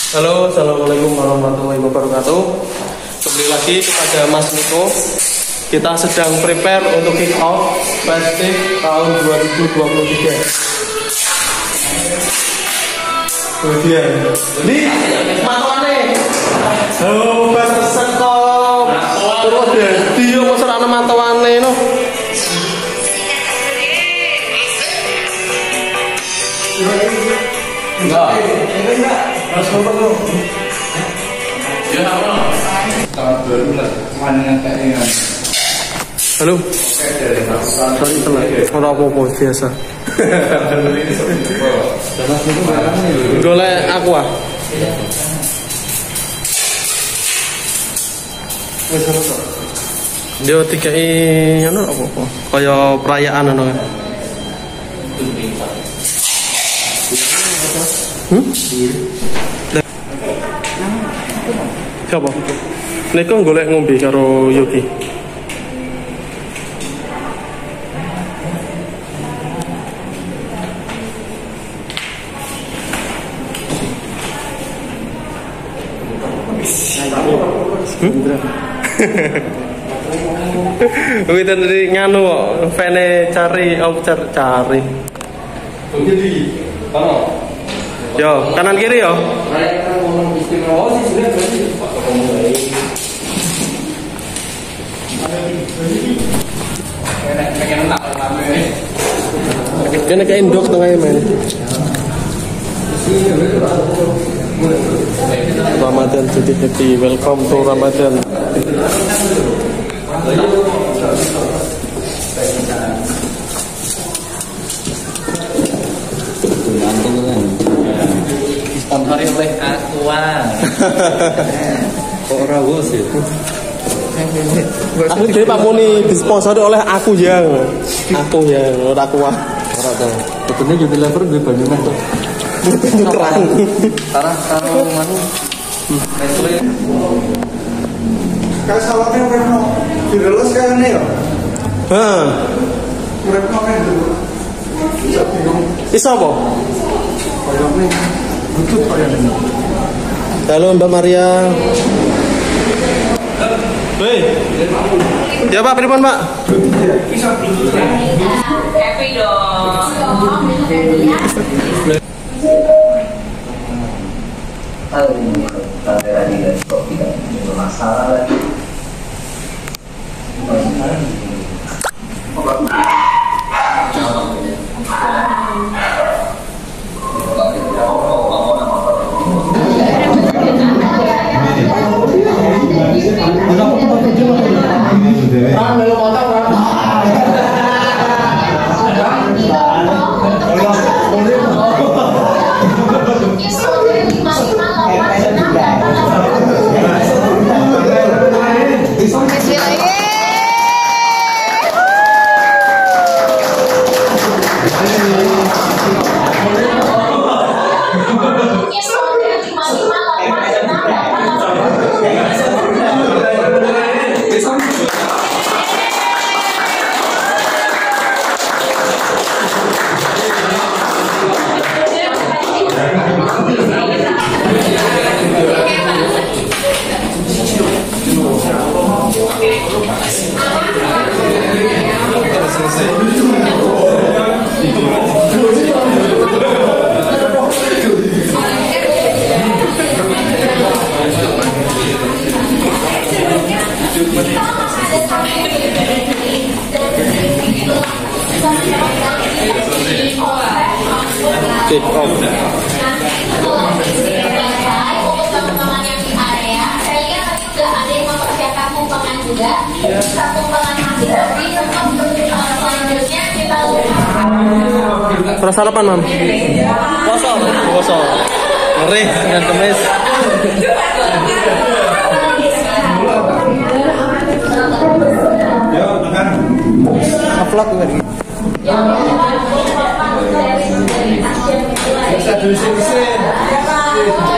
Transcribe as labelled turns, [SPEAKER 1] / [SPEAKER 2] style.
[SPEAKER 1] Halo, assalamualaikum warahmatullahi wabarakatuh. Kembali lagi kepada Mas Niko. Kita sedang prepare untuk kick off Festive tahun 2023. Kemudian, ini matone. Halo, pesen kok. Terus dadi yo mosok ana matone no. Enggak. Harus ngomong dong. Ya, tahun 2000 mana kayak halo. Sorry telat. Ora apa-apa biasa. Golek aku ah. Wis ono to. Yo dikai ngono apa-apa. Kaya perayaan ngono. Siapa? Neko golek ngombe karo Yogi. Kita dari nganu kok, fene cari. Yo, kanan kiri yo. Kena kayak indok tengahnya men. Ramadhan jadi happy, welcome to Ramadhan.
[SPEAKER 2] Disponsori oleh Aqua.
[SPEAKER 1] Ora bos ya. Aku jadi Pak Muni disponsori oleh aku yang ora Aqua.
[SPEAKER 2] Ora to. Betulnya jadi lever gue bandingan tuh.
[SPEAKER 1] Terang.
[SPEAKER 2] Tarah karo manu. Nestle.
[SPEAKER 3] Kayak salahnya urepno direles kayaknya ya.
[SPEAKER 1] Hah.
[SPEAKER 3] Urepno kan dulu. Bisa bingung.
[SPEAKER 1] Iso apa?
[SPEAKER 3] Kayaknya butut kayaknya.
[SPEAKER 1] Halo Mbak Maria. Hei. Ya Pak, pripun Pak?
[SPEAKER 4] Happy dong.
[SPEAKER 5] Tidak masalah lagi.
[SPEAKER 1] Kick off.
[SPEAKER 4] Teman-teman yang di area, saya lihat tadi udah ada yang mempersiapkan tumpengan juga. Tumpengan masih tapi untuk selanjutnya kita
[SPEAKER 1] Pernah sarapan Mam? Kosong. Ngeri dengan kemis. Vlog lagi. Bisa dulu sini.